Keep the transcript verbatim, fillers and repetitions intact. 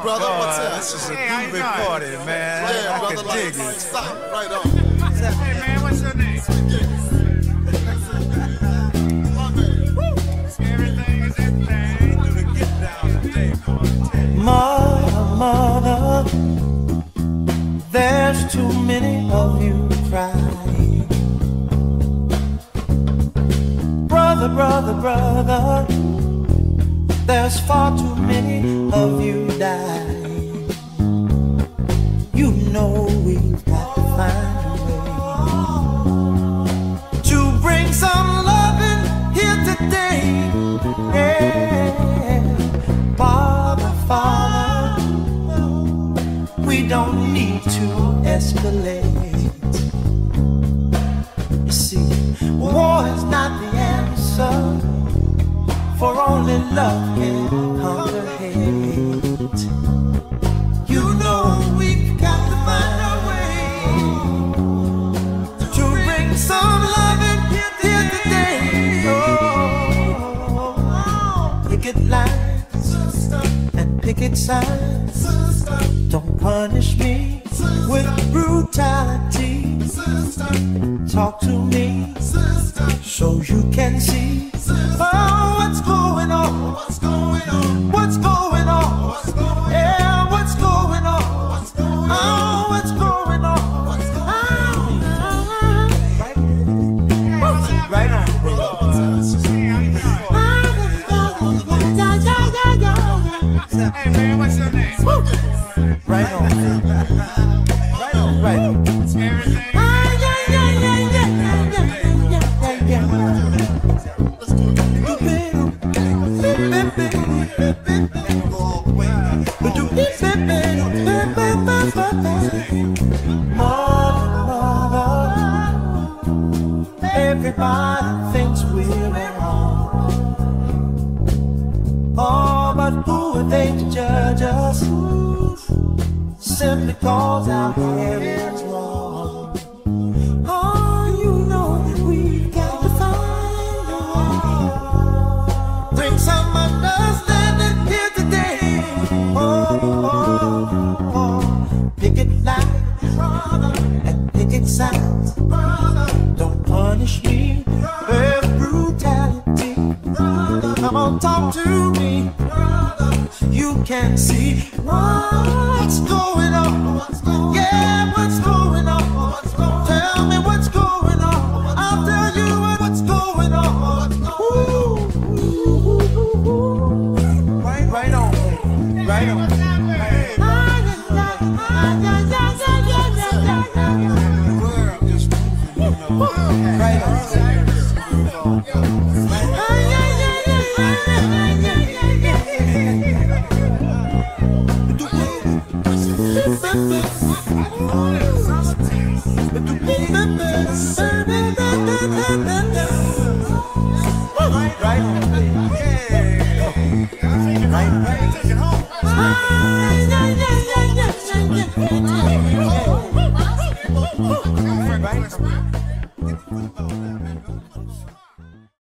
brother. What's that? This is a Hey, how you groovy doing? party, man. Yeah, I brother. can Like, dig it. stop. Right on. Hey, man, what's your name? Everything is everything. Mother, mother, there's too many of you crying. Brother, brother, brother, there's far too many of you dying. You know we've got to find a way to bring some loving here today. Yeah, Father, Father, we don't need to escalate. You see, war is not the answer, for only love can conquer hate. You know we've got to find a way to bring some loving here today. Oh, picket lines and picket signs. Don't punish me with brutality. Talk to me so you can see. Oh, what's going on? What's going on? What's going on? Yeah, what's going on? Oh, what's going on? Right on. Hey, man, what's your name? Right on. Right on. Right on. Everything. Everybody thinks we're wrong. Oh, but who are they to judge us? Simply cause our hair is wrong. Oh, you know we've got to find a way. Bring some understanding here today. Oh, oh, oh. Picket lines and picket signs. Don't punish me with brutality. Come on, talk to me. You can see what's going on. Yeah, what's going on? Tell me what's going on. I'll tell you what's going on. Ooh, ooh, ooh, ooh. Right, right on, right on. Right on. Right.